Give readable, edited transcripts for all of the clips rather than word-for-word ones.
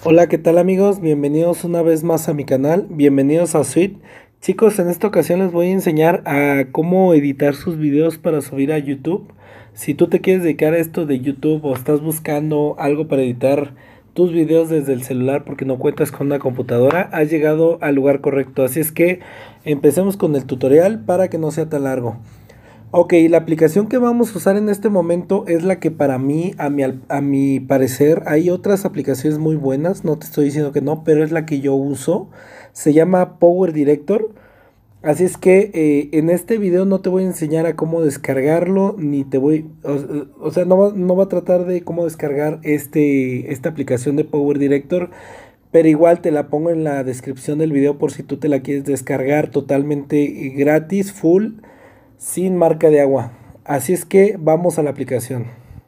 Hola, ¿qué tal amigos? Bienvenidos una vez más a mi canal, bienvenidos a Sweet. Chicos, en esta ocasión les voy a enseñar a cómo editar sus videos para subir a YouTube. Si tú te quieres dedicar a esto de YouTube o estás buscando algo para editar tus videos desde el celular porque no cuentas con una computadora, has llegado al lugar correcto. Así es que empecemos con el tutorial para que no sea tan largo. Ok, la aplicación que vamos a usar en este momento es la que para mí, a mi parecer, hay otras aplicaciones muy buenas, no te estoy diciendo que no, pero es la que yo uso. Se llama Power Director. Así es que en este video no te voy a enseñar a cómo descargarlo, ni te voy, o sea, no va a tratar de cómo descargar esta aplicación de Power Director, pero igual te la pongo en la descripción del video por si tú te la quieres descargar totalmente gratis, full sin marca de agua. Así es que vamos a la aplicación.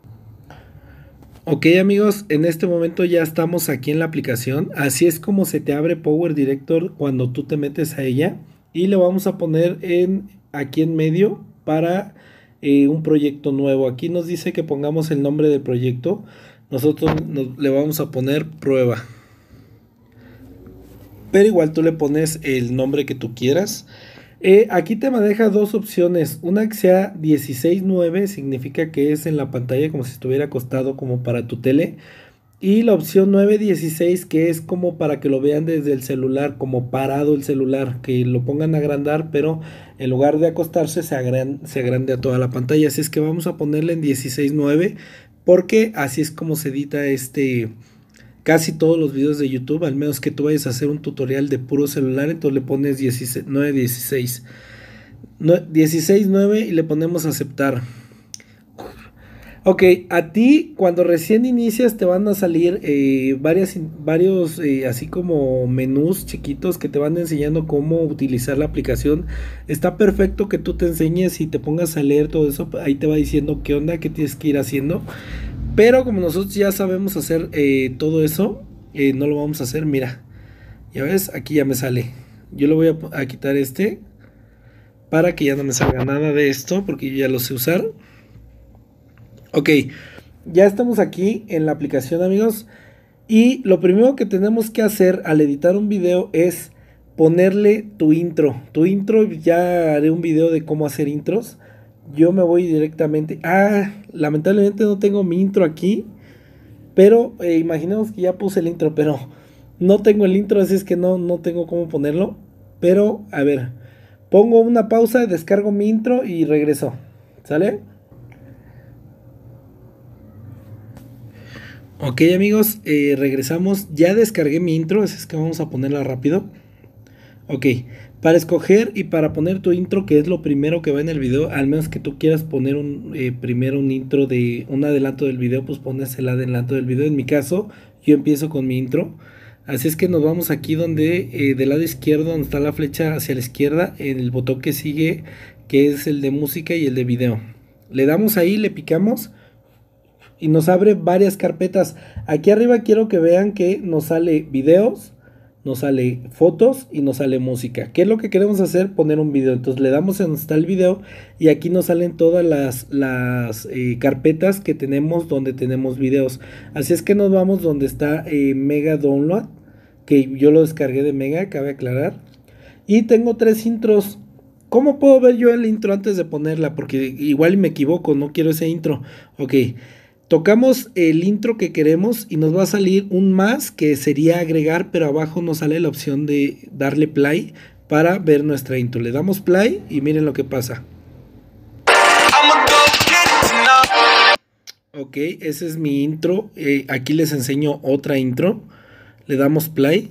Ok amigos, en este momento ya estamos aquí en la aplicación. Así es como se te abre Power Director cuando tú te metes a ella. Y le vamos a poner aquí en medio para un proyecto nuevo. Aquí nos dice que pongamos el nombre del proyecto. Nosotros le vamos a poner prueba. Pero igual tú le pones el nombre que tú quieras. Aquí te maneja dos opciones. Una que sea 16:9, significa que es en la pantalla como si estuviera acostado como para tu tele. Y la opción 9:16, que es como para que lo vean desde el celular, como parado el celular, que lo pongan a agrandar, pero en lugar de acostarse se agrande a toda la pantalla. Así es que vamos a ponerle en 16:9, porque así es como se edita casi todos los videos de YouTube, al menos que tú vayas a hacer un tutorial de puro celular, entonces le pones 9:16. 16:9 y le ponemos aceptar. Ok, a ti cuando recién inicias te van a salir varios así como menús chiquitos que te van enseñando cómo utilizar la aplicación. Está perfecto que tú te enseñes y te pongas a leer todo eso, ahí te va diciendo qué onda, qué tienes que ir haciendo. Pero como nosotros ya sabemos hacer todo eso, no lo vamos a hacer. Mira, ya ves, aquí ya me sale. Yo le voy a quitar para que ya no me salga nada de esto, porque yo ya lo sé usar. Ok, ya estamos aquí en la aplicación amigos. Y lo primero que tenemos que hacer al editar un video es ponerle tu intro. Tu intro, ya haré un video de cómo hacer intros. Yo me voy directamente. Lamentablemente no tengo mi intro aquí. Pero imaginemos que ya puse el intro, pero no tengo el intro, así es que no tengo cómo ponerlo. Pero a ver, pongo una pausa, descargo mi intro y regreso. ¿Sale? Ok amigos, regresamos. Ya descargué mi intro, así es que vamos a ponerla rápido. Ok, para escoger y para poner tu intro, que es lo primero que va en el video, al menos que tú quieras poner primero un intro de un adelanto del video, pues pones el adelanto del video. En mi caso, yo empiezo con mi intro. Así es que nos vamos aquí donde, del lado izquierdo, donde está la flecha hacia la izquierda, en el botón que sigue, que es el de música y el de video. Le damos ahí, le picamos y nos abre varias carpetas. Aquí arriba quiero que vean que nos sale videos, nos sale fotos y nos sale música. ¿Qué es lo que queremos hacer? Poner un video. Entonces le damos en donde está el video y aquí nos salen todas las carpetas que tenemos donde tenemos videos. Así es que nos vamos donde está Mega Download, que yo lo descargué de Mega, cabe aclarar. Y tengo tres intros. ¿Cómo puedo ver yo el intro antes de ponerla? Porque igual me equivoco, no quiero ese intro. Ok, tocamos el intro que queremos y nos va a salir un más que sería agregar, pero abajo nos sale la opción de darle play para ver nuestra intro. Le damos play y miren lo que pasa. Ok, ese es mi intro. Aquí les enseño otra intro. Le damos play.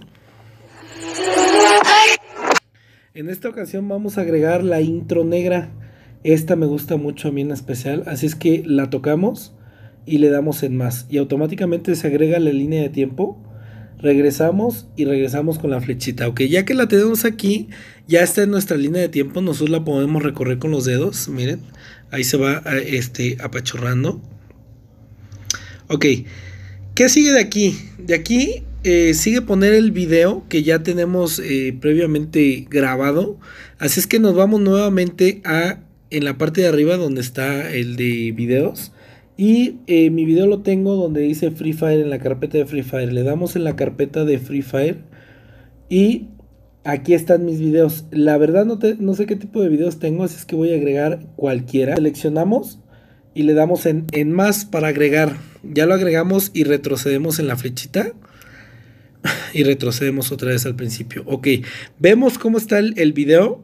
En esta ocasión vamos a agregar la intro negra. Esta me gusta mucho a mí en especial, así es que la tocamos y le damos en más y automáticamente se agrega la línea de tiempo. Regresamos y regresamos con la flechita. Ok, ya que la tenemos aquí, ya está en nuestra línea de tiempo. Nosotros la podemos recorrer con los dedos. Miren, ahí se va apachurrando. Ok, ¿qué sigue de aquí? De aquí sigue poner el video que ya tenemos previamente grabado. Así es que nos vamos nuevamente en la parte de arriba donde está el de videos. Y mi video lo tengo donde dice Free Fire, en la carpeta de Free Fire. Le damos en la carpeta de Free Fire y aquí están mis videos. La verdad no sé qué tipo de videos tengo, así es que voy a agregar cualquiera. Seleccionamos y le damos en más para agregar. Ya lo agregamos y retrocedemos en la flechita. Y retrocedemos otra vez al principio. Ok, vemos cómo está el video.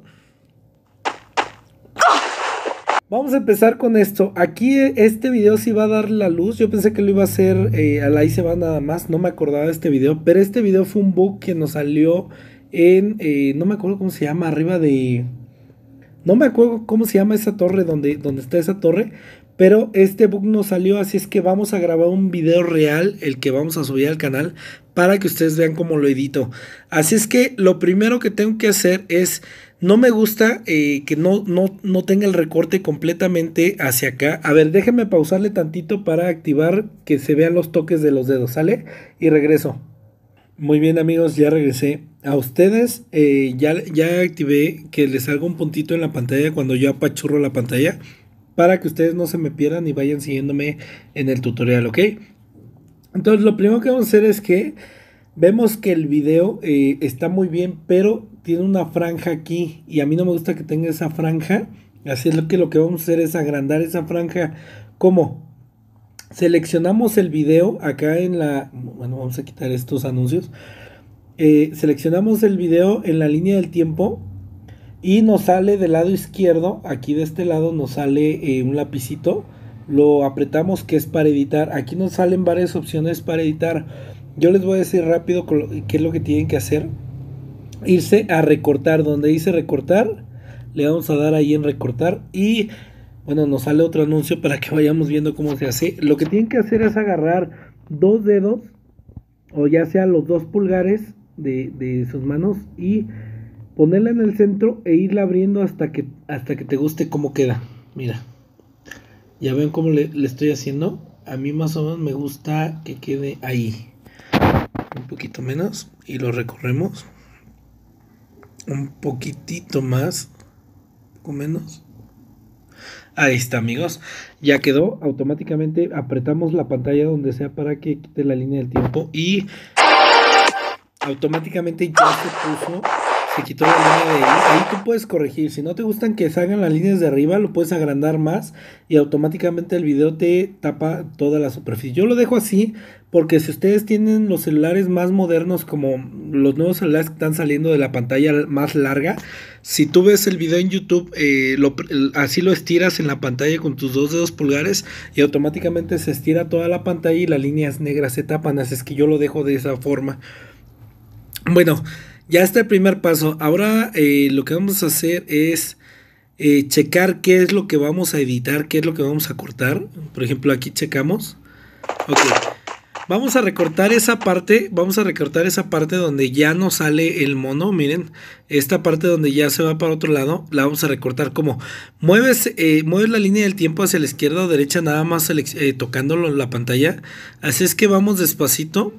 Vamos a empezar con esto. Aquí este video sí va a dar la luz. Yo pensé que lo iba a hacer a la ahí se va nada más. No me acordaba de este video. Pero este video fue un bug que nos salió en... no me acuerdo cómo se llama. Arriba de... No me acuerdo cómo se llama esa torre, donde está esa torre. Pero este bug nos salió, así es que vamos a grabar un video real, el que vamos a subir al canal, para que ustedes vean cómo lo edito. Así es que lo primero que tengo que hacer es... No me gusta que no tenga el recorte completamente hacia acá. A ver, déjenme pausarle tantito para activar que se vean los toques de los dedos, ¿sale? Y regreso. Muy bien amigos, ya regresé. A ustedes ya activé que les salga un puntito en la pantalla cuando yo apachurro la pantalla, para que ustedes no se me pierdan y vayan siguiéndome en el tutorial, ¿ok? Entonces lo primero que vamos a hacer es que vemos que el video está muy bien, pero tiene una franja aquí y a mí no me gusta que tenga esa franja. Así es lo que vamos a hacer es agrandar esa franja. ¿Cómo? Seleccionamos el video acá en la... Bueno, vamos a quitar estos anuncios. Seleccionamos el video en la línea del tiempo y nos sale del lado izquierdo. Aquí de este lado nos sale un lapicito. Lo apretamos, que es para editar. Aquí nos salen varias opciones para editar. Yo les voy a decir rápido qué es lo que tienen que hacer. Irse a recortar, donde dice recortar, le vamos a dar ahí en recortar y bueno, nos sale otro anuncio para que vayamos viendo cómo se hace. Lo que tienen que hacer es agarrar dos dedos, o ya sea los 2 pulgares de sus manos, y ponerla en el centro e irla abriendo hasta que te guste cómo queda. Mira, ya ven cómo le estoy haciendo. A mí más o menos me gusta que quede ahí, un poquito menos, y lo recorremos un poquitito más, un poco menos. Ahí está amigos, ya quedó. Automáticamente apretamos la pantalla donde sea para que quite la línea del tiempo y automáticamente ya se quitó la línea de ahí. Ahí tú puedes corregir, si no te gustan que salgan las líneas de arriba, lo puedes agrandar más y automáticamente el video te tapa toda la superficie. Yo lo dejo así porque si ustedes tienen los celulares más modernos, como los nuevos celulares que están saliendo de la pantalla más larga, si tú ves el video en YouTube, así lo estiras en la pantalla con tus 2 dedos pulgares y automáticamente se estira toda la pantalla y las líneas negras se tapan. Así es que yo lo dejo de esa forma. Bueno, ya está el primer paso. Ahora lo que vamos a hacer es checar qué es lo que vamos a editar, qué es lo que vamos a cortar. Por ejemplo, aquí checamos. Ok. Vamos a recortar esa parte. Vamos a recortar esa parte donde ya no sale el mono. Miren, esta parte donde ya se va para otro lado, la vamos a recortar. Como mueves la línea del tiempo hacia la izquierda o derecha, nada más tocándolo en la pantalla. Así es que vamos despacito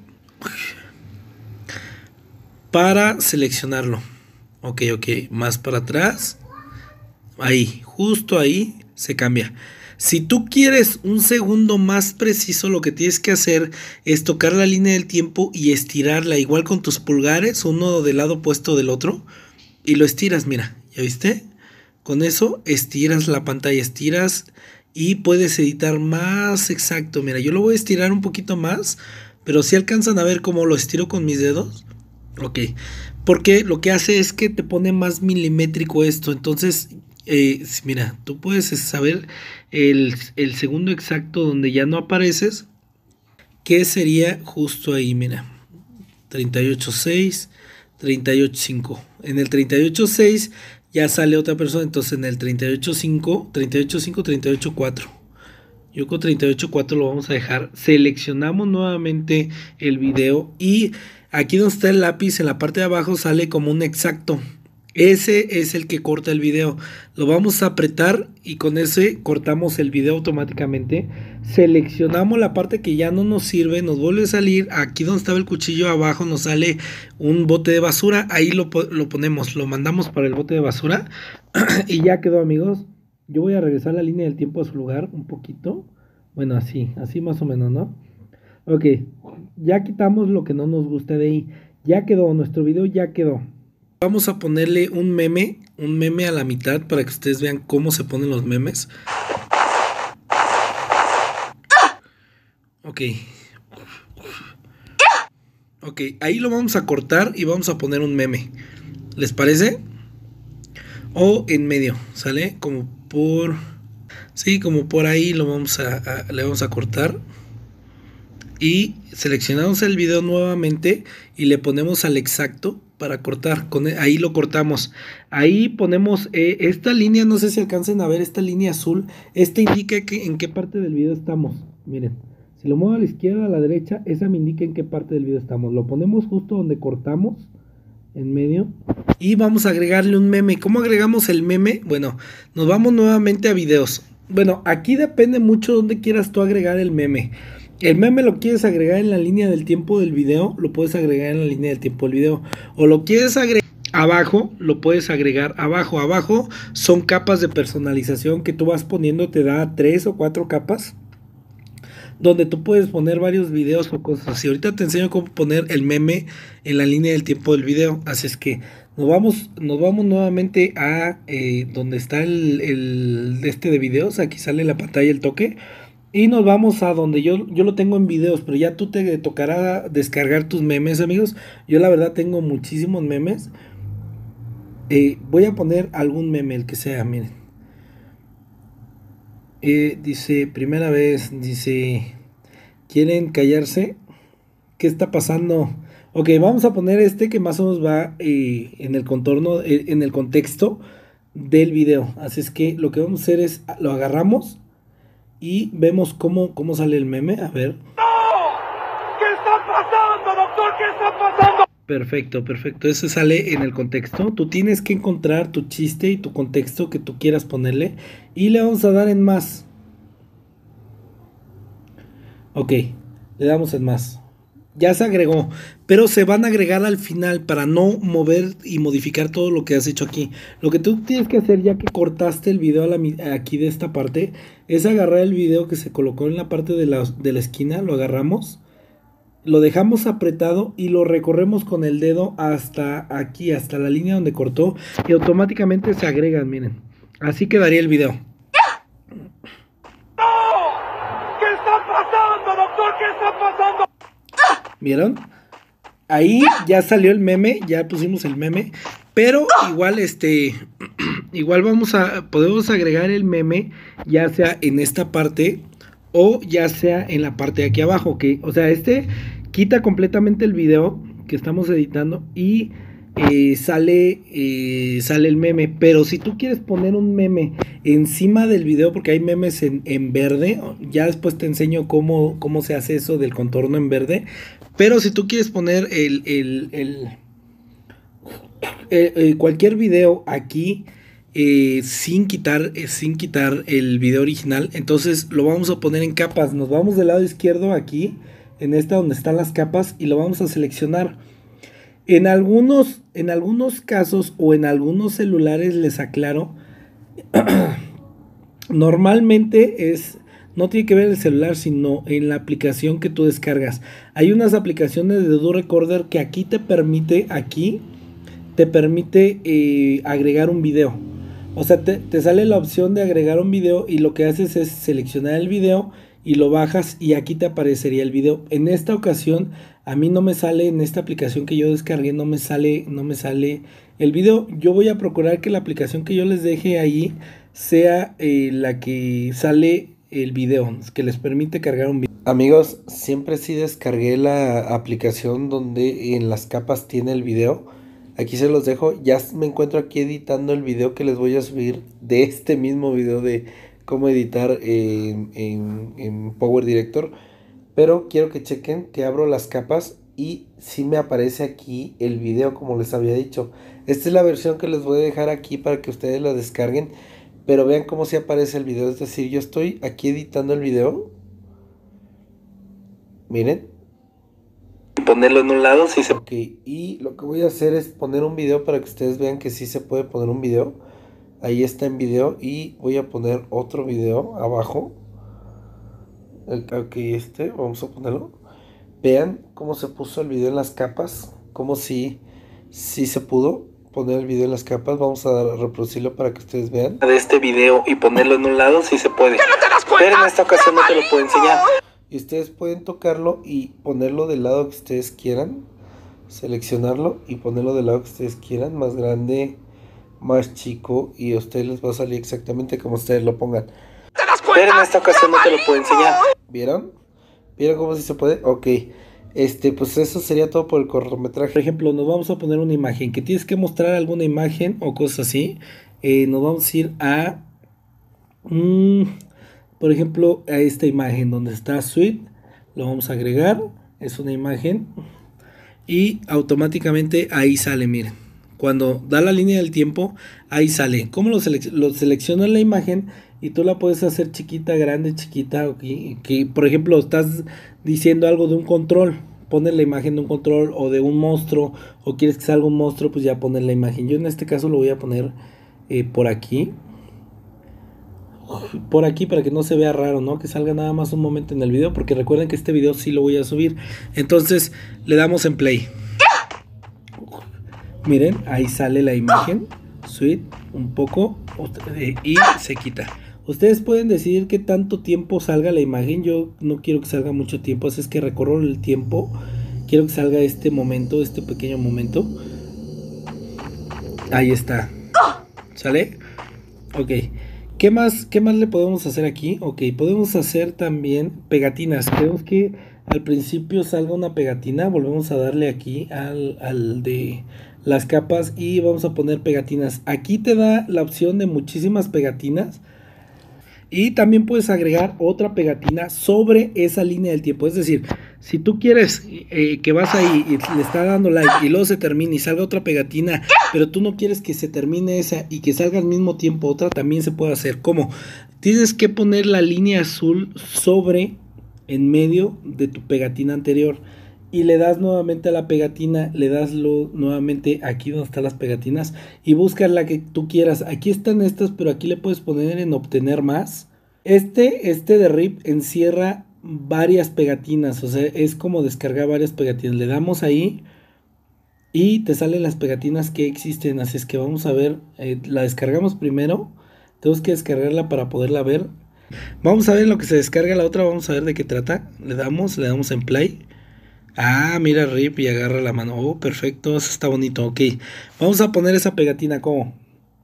para seleccionarlo. Ok, más para atrás. Ahí, justo ahí se cambia. Si tú quieres un segundo más preciso, lo que tienes que hacer es tocar la línea del tiempo y estirarla, igual con tus pulgares, uno del lado opuesto del otro, y lo estiras. Mira, ¿ya viste? Con eso estiras la pantalla, estiras y puedes editar más exacto. Mira, yo lo voy a estirar un poquito más, pero si alcanzan a ver cómo lo estiro con mis dedos. Ok, porque lo que hace es que te pone más milimétrico esto. Entonces, mira, tú puedes saber el segundo exacto donde ya no apareces, que sería justo ahí. Mira, 38.6, 38.5. En el 38.6 ya sale otra persona, entonces en el 38.5, 38.5, 38.4. Yo con 38.4 lo vamos a dejar. Seleccionamos nuevamente el video y aquí donde está el lápiz, en la parte de abajo sale como un exacto. Ese es el que corta el video. Lo vamos a apretar y con ese cortamos el video automáticamente. Seleccionamos la parte que ya no nos sirve, nos vuelve a salir. Aquí donde estaba el cuchillo abajo nos sale un bote de basura. Ahí lo ponemos, lo mandamos para el bote de basura. Y ya quedó amigos. Yo voy a regresar la línea del tiempo a su lugar un poquito Bueno, así más o menos, ¿no? Ok, ya quitamos lo que no nos gusta de ahí. Ya quedó, nuestro video ya quedó. Vamos a ponerle un meme a la mitad para que ustedes vean cómo se ponen los memes. Ok. Ok, ahí lo vamos a cortar y vamos a poner un meme. ¿Les parece? O en medio, ¿sale? Como por... Sí, como por ahí lo vamos le vamos a cortar. Y seleccionamos el video nuevamente y le ponemos al exacto para cortar. Ahí lo cortamos. Ahí ponemos esta línea, no sé si alcancen a ver esta línea azul. Esta indica en qué parte del video estamos. Miren, si lo muevo a la izquierda, a la derecha, esa me indica en qué parte del video estamos. Lo ponemos justo donde cortamos, en medio. Y vamos a agregarle un meme. ¿Cómo agregamos el meme? Bueno, nos vamos nuevamente a videos. Bueno, aquí depende mucho donde quieras tú agregar el meme. El meme lo quieres agregar en la línea del tiempo del video, lo puedes agregar en la línea del tiempo del video. O lo quieres agregar abajo, lo puedes agregar abajo. Abajo son capas de personalización que tú vas poniendo, te da 3 o 4 capas, donde tú puedes poner varios videos o cosas así. Ahorita te enseño cómo poner el meme en la línea del tiempo del video. Así es que nos vamos nuevamente a donde está el de videos. Aquí sale la pantalla el toque. Y nos vamos a donde yo lo tengo en videos, pero ya tú te tocará descargar tus memes, amigos. Yo la verdad tengo muchísimos memes. Voy a poner algún meme, el que sea, miren. Dice, primera vez, dice, ¿quieren callarse? ¿Qué está pasando? Ok, vamos a poner este que más o menos va en el contorno, en el contexto del video. Así es que lo que vamos a hacer es, lo agarramos y vemos cómo sale el meme. A ver. ¿Qué está pasando, doctor? ¿Qué está pasando? Perfecto, perfecto. Ese sale en el contexto. Tú tienes que encontrar tu chiste y tu contexto que tú quieras ponerle. Y le vamos a dar en más. Ok, le damos en más. Ya se agregó, pero se van a agregar al final para no mover y modificar todo lo que has hecho aquí. Lo que tú tienes que hacer, ya que cortaste el video aquí de esta parte, es agarrar el video que se colocó en la parte de la esquina, lo agarramos, lo dejamos apretado y lo recorremos con el dedo hasta aquí, hasta la línea donde cortó, y automáticamente se agregan, miren. Así quedaría el video. ¿Qué está pasando, doctor? ¿Qué está pasando? ¿Vieron? Ahí ya salió el meme, ya pusimos el meme, pero igual igual podemos agregar el meme ya sea en esta parte o ya sea en la parte de aquí abajo, que, o sea, quita completamente el video que estamos editando y sale el meme. Pero si tú quieres poner un meme encima del video, porque hay memes en verde, ya después te enseño cómo se hace eso del contorno en verde. Pero si tú quieres poner cualquier video aquí sin quitar el video original, entonces lo vamos a poner en capas. Nos vamos del lado izquierdo aquí, en esta donde están las capas, y lo vamos a seleccionar. En algunos casos o en algunos celulares, les aclaro, normalmente no tiene que ver el celular, sino en la aplicación que tú descargas. Hay unas aplicaciones de Do Recorder que aquí te permite agregar un video. O sea, te sale la opción de agregar un video y lo que haces es seleccionar el video y lo bajas y aquí te aparecería el video. En esta ocasión a mí no me sale, en esta aplicación que yo descargué no me sale el video. Yo voy a procurar que la aplicación que yo les deje ahí sea la que sale el video, que les permite cargar un video. Amigos, siempre sí descargué la aplicación donde en las capas tiene el video. Aquí se los dejo. Ya me encuentro aquí editando el video que les voy a subir de este mismo video de cómo editar en Power Director. Pero quiero que chequen que abro las capas y sí me aparece aquí el video, como les había dicho. Esta es la versión que les voy a dejar aquí para que ustedes la descarguen. Pero vean cómo sí aparece el video. Es decir, yo estoy aquí editando el video. Miren. Ponerlo en un lado, sí se... Ok, y lo que voy a hacer es poner un video para que ustedes vean que sí se puede poner un video. Ahí está en video y voy a poner otro video abajo. Ok, vamos a ponerlo. Vean cómo se puso el video en las capas. Como si se pudo poner el video en las capas. Vamos a reproducirlo para que ustedes vean. De este video y ponerlo en un lado, sí se puede. ¿Que no te das cuenta? Pero en esta ocasión no te lo puedo enseñar. Y ustedes pueden tocarlo y ponerlo del lado que ustedes quieran. Seleccionarlo y ponerlo del lado que ustedes quieran. Más grande, más chico. Y a ustedes les va a salir exactamente como ustedes lo pongan. ¿Te das cuenta? Pero en esta ocasión no te lo puedo enseñar. ¿Vieron? ¿Vieron cómo sí se puede? Ok. Pues eso sería todo por el cortometraje. Por ejemplo, nos vamos a poner una imagen. Que tienes que mostrar alguna imagen o cosas así. Nos vamos a ir a... por ejemplo, a esta imagen donde está Sweet. Lo vamos a agregar. Es una imagen. Y automáticamente ahí sale, miren. Cuando da la línea del tiempo, ahí sale. ¿Cómo lo seleccionas la imagen? Y tú la puedes hacer chiquita, grande, chiquita. Okay. Que por ejemplo estás diciendo algo de un control. Pones la imagen de un control o de un monstruo. O quieres que salga un monstruo, pues ya pones la imagen. Yo en este caso lo voy a poner por aquí. Por aquí para que no se vea raro, ¿no? Que salga nada más un momento en el video. Porque recuerden que este video sí lo voy a subir. Entonces le damos en play. Miren, ahí sale la imagen. Sweet, un poco. Y se quita. Ustedes pueden decidir qué tanto tiempo salga la imagen. Yo no quiero que salga mucho tiempo, así es que recorro el tiempo. Quiero que salga este momento, este pequeño momento. Ahí está. ¿Sale? Ok. ¿Qué más le podemos hacer aquí? Ok, podemos hacer también pegatinas. Queremos que al principio salga una pegatina. Volvemos a darle aquí al de las capas y vamos a poner pegatinas. Aquí te da la opción de muchísimas pegatinas. Y también puedes agregar otra pegatina sobre esa línea del tiempo. Es decir, si tú quieres que vas ahí y le está dando like y luego se termina y salga otra pegatina, pero tú no quieres que se termine esa y que salga al mismo tiempo otra, también se puede hacer. ¿Cómo? Tienes que poner la línea azul sobre, en medio de tu pegatina anterior. Y le das nuevamente a la pegatina, le das nuevamente aquí donde están las pegatinas y buscas la que tú quieras. Aquí están estas, pero aquí le puedes poner en obtener más. Este de RIP encierra varias pegatinas, o sea, es como descargar varias pegatinas. Le damos ahí y te salen las pegatinas que existen, así es que vamos a ver, la descargamos primero. Tenemos que descargarla para poderla ver. Vamos a ver lo que se descarga la otra, vamos a ver de qué trata. Le damos en play. Ah, mira RIP y agarra la mano. Oh, perfecto, eso está bonito. Ok, vamos a poner esa pegatina. ¿Cómo?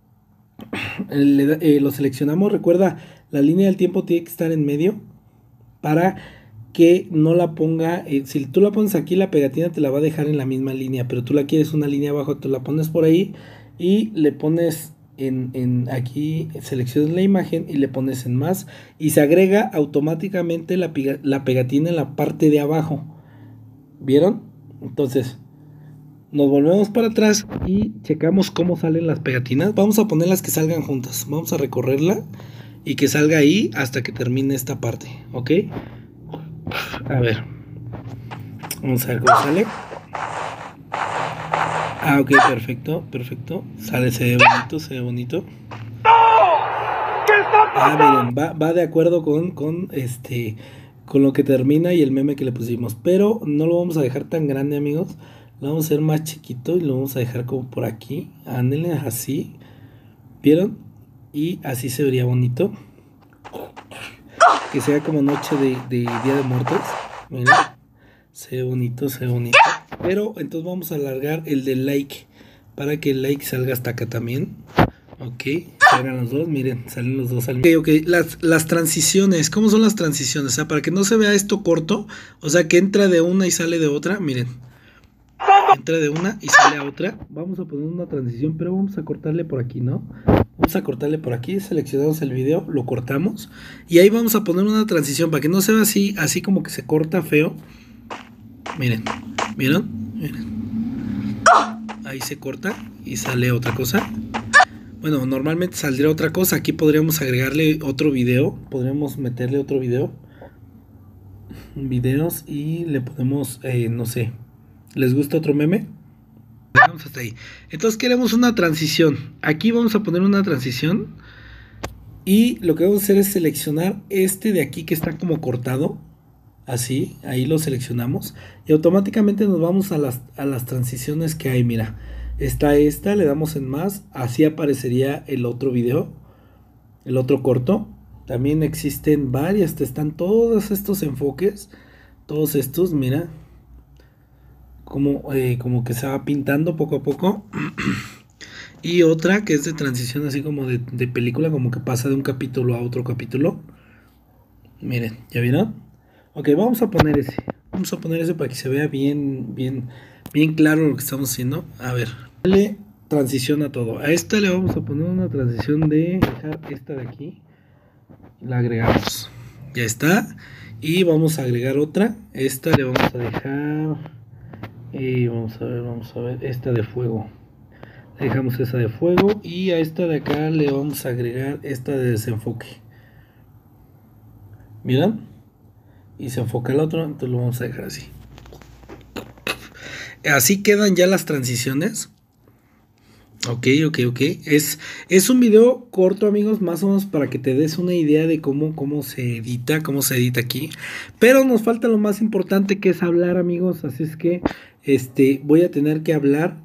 Lo seleccionamos. Recuerda, la línea del tiempo tiene que estar en medio para que no la ponga. Si tú la pones aquí, la pegatina te la va a dejar en la misma línea, pero tú la quieres una línea abajo, tú la pones por ahí y le pones aquí, seleccionas la imagen y le pones en más y se agrega automáticamente la pegatina en la parte de abajo. ¿Vieron? Entonces nos volvemos para atrás y checamos cómo salen las pegatinas. Vamos a poner las que salgan juntas. Vamos a recorrerla y que salga ahí hasta que termine esta parte. ¿Ok? A ver. Vamos a ver cómo sale. Ah, ok, perfecto, perfecto. Sale, se ve bonito, se ve bonito. Ah, miren, va de acuerdo con lo que termina y el meme que le pusimos. Pero no lo vamos a dejar tan grande, amigos. Lo vamos a hacer más chiquito y lo vamos a dejar como por aquí. Ándale, así. ¿Vieron? Y así se vería bonito. Que sea como noche de Día de Muertos. Miren. Se ve bonito, se ve bonito. Pero entonces vamos a alargar el de like. Para que el like salga hasta acá también. Ok, salgan los dos, miren, salen los dos al mismo. Ok, las transiciones, ¿cómo son las transiciones? O sea, para que no se vea esto corto, o sea, que entra de una y sale de otra, miren. Entra de una y sale a otra. Vamos a poner una transición, pero vamos a cortarle por aquí, ¿no? Vamos a cortarle por aquí, seleccionamos el video, lo cortamos. Y ahí vamos a poner una transición para que no se vea así como que se corta feo. Miren, ¿vieron? Miren. Ahí se corta y sale otra cosa. Bueno, normalmente saldría otra cosa. Aquí podríamos agregarle otro video. Podríamos meterle otro video. Videos y le podemos, no sé. ¿Les gusta otro meme? Vamos hasta ahí. Entonces queremos una transición. Aquí vamos a poner una transición. Y lo que vamos a hacer es seleccionar este de aquí que está como cortado. Así, ahí lo seleccionamos. Y automáticamente nos vamos a las transiciones que hay. Mira, está esta, le damos en más. Así aparecería el otro video, el otro corto. También existen varias, están todos estos enfoques. Todos estos, mira. Como que se va pintando poco a poco. Y otra que es de transición así como de película, como que pasa de un capítulo a otro capítulo. Miren, ¿ya vieron? Ok, vamos a poner ese. Vamos a poner ese para que se vea bien claro lo que estamos haciendo. A ver, dale transición a todo. A esta le vamos a poner una transición de dejar esta de aquí. La agregamos. Ya está. Y vamos a agregar otra. Esta le vamos a dejar. Vamos a ver. Esta de fuego. Dejamos esa de fuego. Y a esta de acá le vamos a agregar esta de desenfoque. ¿Miran? Y se enfoca el otro, entonces lo vamos a dejar así. Así quedan ya las transiciones. Ok. Es un video corto, amigos, más o menos para que te des una idea de cómo se edita aquí. Pero nos falta lo más importante, que es hablar, amigos. Así es que voy a tener que hablar.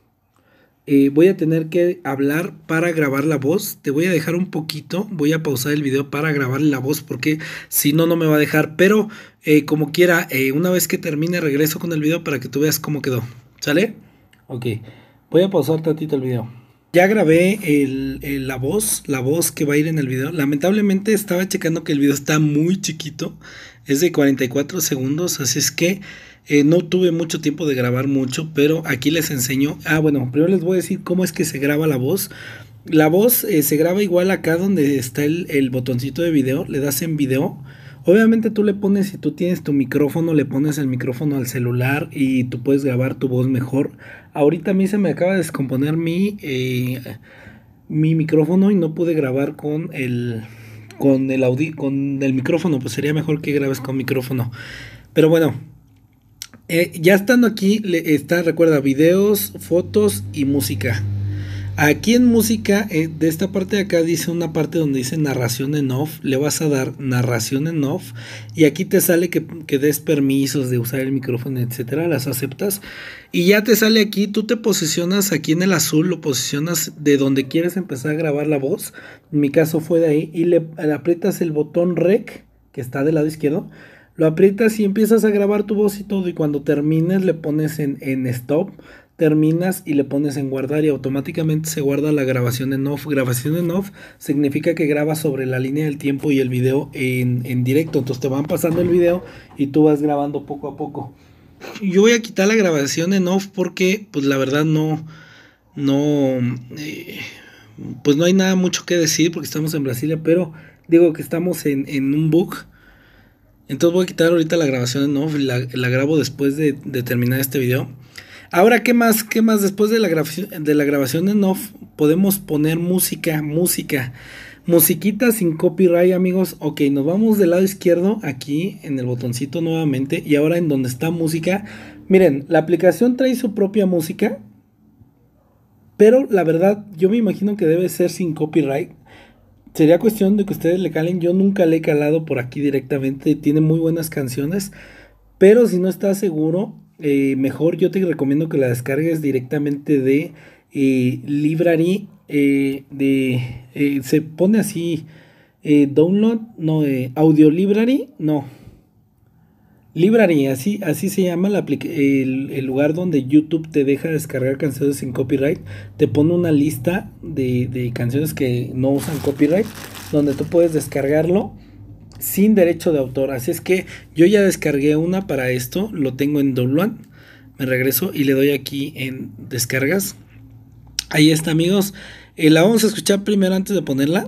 Para grabar la voz. Te voy a dejar un poquito. Voy a pausar el video para grabarle la voz, porque si no, no me va a dejar. Pero como quiera, una vez que termine, regreso con el video para que tú veas cómo quedó. ¿Sale? Ok. Voy a pausar tantito el video. Ya grabé la voz que va a ir en el video. Lamentablemente estaba checando que el video está muy chiquito. Es de 44 segundos. Así es que no tuve mucho tiempo de grabar mucho, pero aquí les enseño. Bueno, primero les voy a decir cómo es que se graba la voz. La voz se graba igual acá donde está el botoncito de video. Le das en video. Obviamente tú le pones, si tú tienes tu micrófono, le pones el micrófono al celular y tú puedes grabar tu voz mejor. Ahorita a mí se me acaba de descomponer mi micrófono y no pude grabar con el micrófono. Pues sería mejor que grabes con micrófono. Pero bueno, ya estando aquí, recuerda, videos, fotos y música. Aquí en música, de esta parte de acá dice una parte donde dice narración en off. Le vas a dar narración en off y aquí te sale que des permisos de usar el micrófono, etcétera. Las aceptas y ya te sale aquí. Tú te posicionas aquí en el azul, lo posicionas de donde quieres empezar a grabar la voz. En mi caso fue de ahí y le aprietas el botón rec que está del lado izquierdo. Lo aprietas y empiezas a grabar tu voz y todo, y cuando termines le pones en stop. Terminas y le pones en guardar y automáticamente se guarda la grabación en off. Grabación en off significa que grabas sobre la línea del tiempo y el video en directo. Entonces te van pasando el video y tú vas grabando poco a poco. Yo voy a quitar la grabación en off porque pues la verdad pues no hay nada mucho que decir porque estamos en Brasilia, pero digo que estamos en un bug. Entonces voy a quitar ahorita la grabación en off y la grabo después de terminar este video. Ahora, ¿qué más? Después de la grabación en off, podemos poner musiquita sin copyright, amigos. Ok, nos vamos del lado izquierdo, aquí en el botoncito nuevamente. Y ahora en donde está música. Miren, la aplicación trae su propia música. Pero la verdad, yo me imagino que debe ser sin copyright. Sería cuestión de que ustedes le calen. Yo nunca le he calado por aquí directamente. Tiene muy buenas canciones. Pero si no estás seguro, mejor yo te recomiendo que la descargues directamente de Library. Se pone así, download, no, audio library, no. Library, así se llama el lugar donde YouTube te deja descargar canciones sin copyright. Te pone una lista de canciones que no usan copyright, donde tú puedes descargarlo sin derecho de autor. Así es que yo ya descargué una para esto, lo tengo en download. Me regreso y le doy aquí en descargas. Ahí está, amigos. La vamos a escuchar primero antes de ponerla.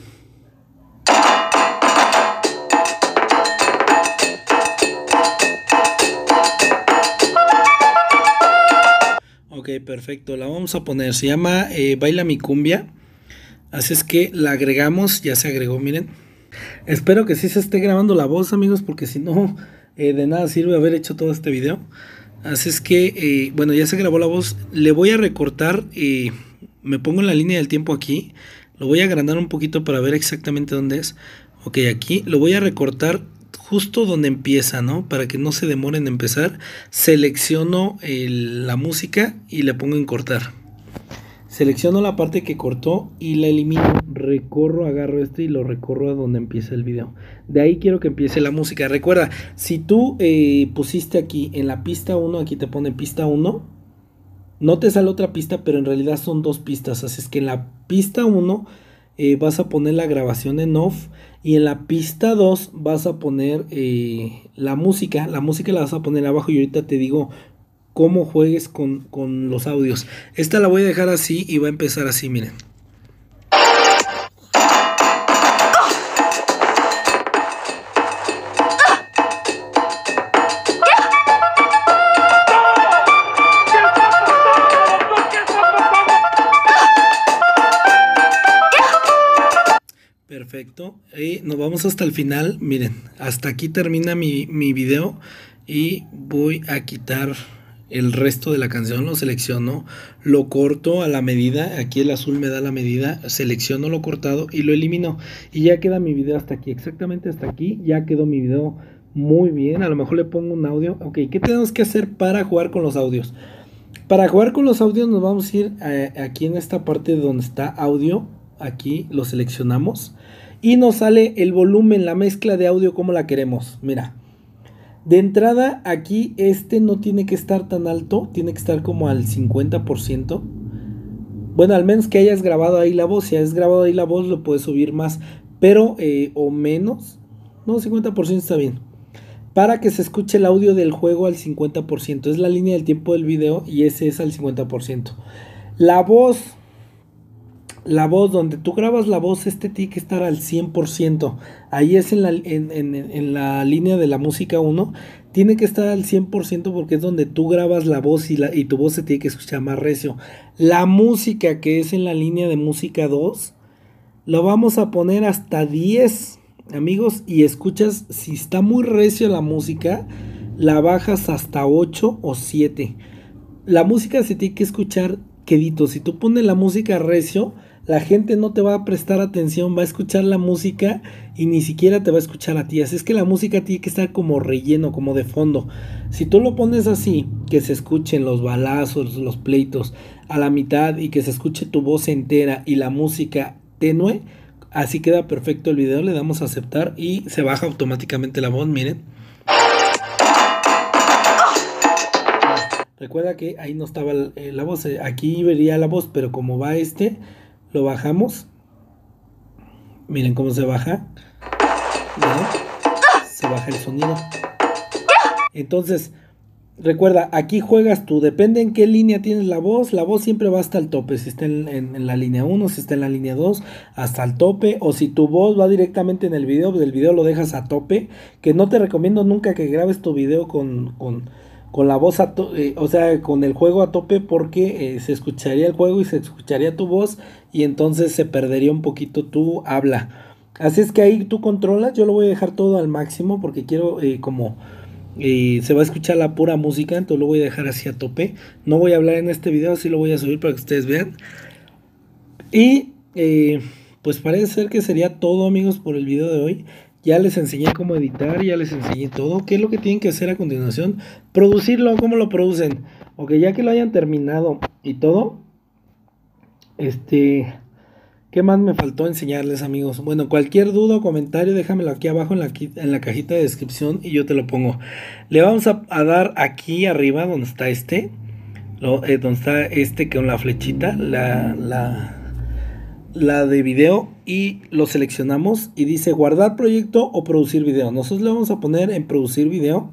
Ok, perfecto. La vamos a poner. Se llama Baila mi cumbia. Así es que la agregamos. Ya se agregó, miren. Espero que sí se esté grabando la voz, amigos, porque si no, de nada sirve haber hecho todo este video. Así es que, bueno, ya se grabó la voz. Le voy a recortar, me pongo en la línea del tiempo aquí. Lo voy a agrandar un poquito para ver exactamente dónde es. Ok, aquí lo voy a recortar justo donde empieza, ¿no? Para que no se demore en empezar. Selecciono la música y le pongo en cortar. Selecciono la parte que cortó y la elimino. Recorro, agarro y lo recorro a donde empieza el video. De ahí quiero que empiece la música. Recuerda, si tú pusiste aquí en la pista 1, aquí te pone pista 1, no te sale otra pista, pero en realidad son dos pistas. Así es que en la pista 1 vas a poner la grabación en off. Y en la pista 2 vas a poner la música. La música la vas a poner abajo y ahorita te digo cómo juegues con los audios. Esta la voy a dejar así y va a empezar así, miren. Perfecto, y nos vamos hasta el final. Miren, hasta aquí termina mi video y voy a quitar el resto de la canción. Lo selecciono, lo corto a la medida. Aquí el azul me da la medida. Selecciono lo cortado y lo elimino y ya queda mi video hasta aquí, exactamente hasta aquí. Ya quedó mi video muy bien. A lo mejor le pongo un audio. Ok, ¿qué tenemos que hacer para jugar con los audios? Para jugar con los audios nos vamos a ir aquí en esta parte donde está audio. Aquí lo seleccionamos y nos sale el volumen, la mezcla de audio como la queremos. Mira, de entrada aquí no tiene que estar tan alto, tiene que estar como al 50%. Bueno, al menos que hayas grabado ahí la voz. Si has grabado ahí la voz lo puedes subir más, pero o menos. No, 50% está bien, para que se escuche el audio del juego al 50%. Es la línea del tiempo del video y ese es al 50%. La voz, donde tú grabas la voz, tiene que estar al 100%. Ahí es en la línea de la música 1. Tiene que estar al 100% porque es donde tú grabas la voz y tu voz se tiene que escuchar más recio. La música que es en la línea de música 2, lo vamos a poner hasta 10, amigos. Y escuchas, si está muy recio la música, la bajas hasta 8 o 7. La música se tiene que escuchar quedito. Si tú pones la música recio, la gente no te va a prestar atención, va a escuchar la música y ni siquiera te va a escuchar a ti. Así es que la música tiene que estar como relleno, como de fondo. Si tú lo pones así, que se escuchen los balazos, los pleitos a la mitad y que se escuche tu voz entera y la música tenue, así queda perfecto el video. Le damos a aceptar y se baja automáticamente la voz, miren. Recuerda que ahí no estaba la voz, aquí vería la voz, pero como va lo bajamos. Miren cómo se baja. ¿Miren? Se baja el sonido. Entonces, recuerda, aquí juegas tú. Depende en qué línea tienes la voz siempre va hasta el tope. Si está en la línea 1, si está en la línea 2, hasta el tope. O si tu voz va directamente en el video, del video lo dejas a tope. Que no te recomiendo nunca que grabes tu video con la voz o sea, con el juego a tope, porque se escucharía el juego y se escucharía tu voz y entonces se perdería un poquito tu habla. Así es que ahí tú controlas. Yo lo voy a dejar todo al máximo porque quiero se va a escuchar la pura música, entonces lo voy a dejar así a tope. No voy a hablar en este video, así lo voy a subir para que ustedes vean. Y pues parece ser que sería todo, amigos, por el video de hoy. Ya les enseñé cómo editar, ya les enseñé todo. ¿Qué es lo que tienen que hacer a continuación? Producirlo. ¿Cómo lo producen? Ok, ya que lo hayan terminado y todo, ¿qué más me faltó enseñarles, amigos? Bueno, cualquier duda o comentario déjamelo aquí abajo en la cajita de descripción y yo te lo pongo. Le vamos a dar aquí arriba donde está donde está con la flechita, la de video, y lo seleccionamos y dice guardar proyecto o producir video. Nosotros le vamos a poner en producir video.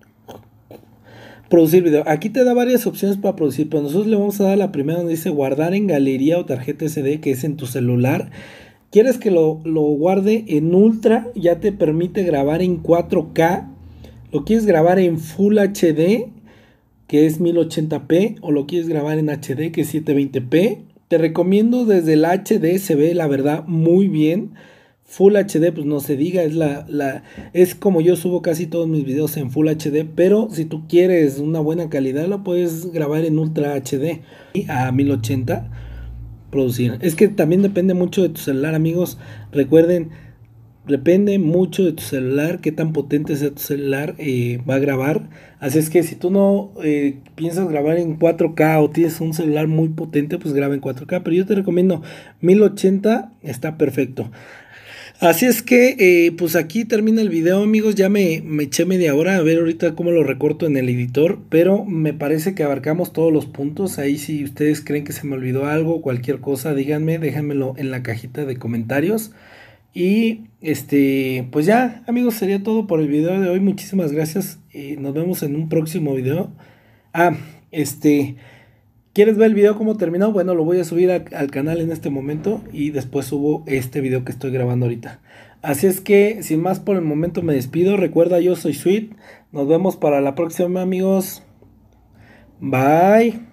Aquí te da varias opciones para producir, pero nosotros le vamos a dar la primera donde dice guardar en galería o tarjeta SD, que es en tu celular. Quieres que lo guarde en ultra, ya te permite grabar en 4K. Lo quieres grabar en Full HD, que es 1080p, o lo quieres grabar en HD, que es 720p. Te recomiendo desde el HD, se ve la verdad muy bien. Full HD, pues no se diga, es como yo subo casi todos mis videos en Full HD, pero si tú quieres una buena calidad, lo puedes grabar en Ultra HD a 1080. producir. Es que también depende mucho de tu celular, amigos. Recuerden, depende mucho de tu celular, qué tan potente sea tu celular, va a grabar. Así es que si tú no piensas grabar en 4K o tienes un celular muy potente, pues graba en 4K. Pero yo te recomiendo 1080, está perfecto. Así es que pues aquí termina el video, amigos. Ya me eché media hora a ver ahorita cómo lo recorto en el editor, pero me parece que abarcamos todos los puntos. Ahí si ustedes creen que se me olvidó algo, cualquier cosa, díganme, déjenmelo en la cajita de comentarios. Y pues ya, amigos, sería todo por el video de hoy. Muchísimas gracias. Nos vemos en un próximo video. Ah, ¿quieres ver el video cómo terminó? Bueno, lo voy a subir al canal en este momento y después subo este video que estoy grabando ahorita. Así es que, sin más por el momento, me despido. Recuerda, yo soy Sweet. Nos vemos para la próxima, amigos. Bye.